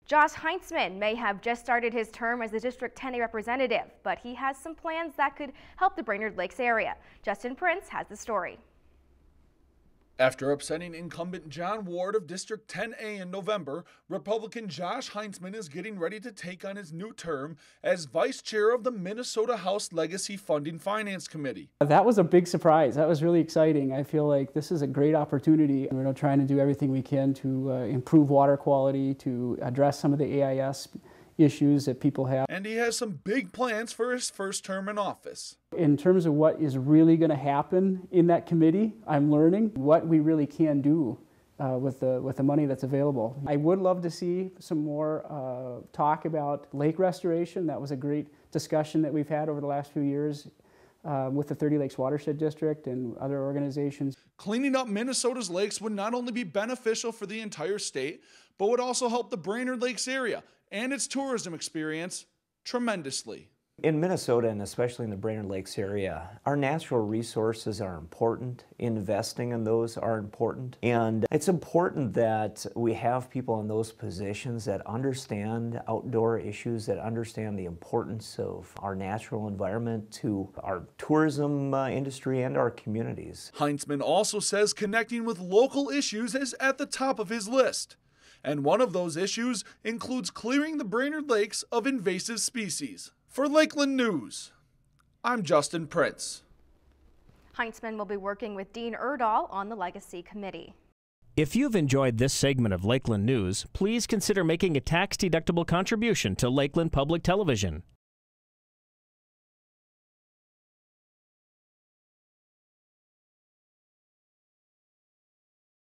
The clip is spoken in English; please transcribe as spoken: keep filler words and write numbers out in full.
Josh Heintzeman may have just started his term as the District ten A representative, but he has some plans that could help the Brainerd Lakes area. Justin Prince has the story. After upsetting incumbent John Ward of District ten A in November, Republican Josh Heintzeman is getting ready to take on his new term as vice chair of the Minnesota House Legacy Funding Finance Committee. That was a big surprise. That was really exciting. I feel like this is a great opportunity. We're trying to do everything we can to uh, improve water quality, to address some of the A I S issues that people have. And he has some big plans for his first term in office. In terms of what is really going to happen in that committee, I'm learning what we really can do uh, with the with the money that's available. I would love to see some more uh, talk about lake restoration. That was a great discussion that we've had over the last few years uh, with the thirty Lakes Watershed District and other organizations. Cleaning up Minnesota's lakes would not only be beneficial for the entire state, but would also help the Brainerd Lakes area and its tourism experience tremendously. In Minnesota, and especially in the Brainerd Lakes area, our natural resources are important. Investing in those are important. And it's important that we have people in those positions that understand outdoor issues, that understand the importance of our natural environment to our tourism uh, industry and our communities. Heintzeman also says connecting with local issues is at the top of his list. And one of those issues includes clearing the Brainerd Lakes of invasive species. For Lakeland News, I'm Justin Prince. Heintzeman will be working with Dean Erdahl on the Legacy Committee. If you've enjoyed this segment of Lakeland News, please consider making a tax-deductible contribution to Lakeland Public Television.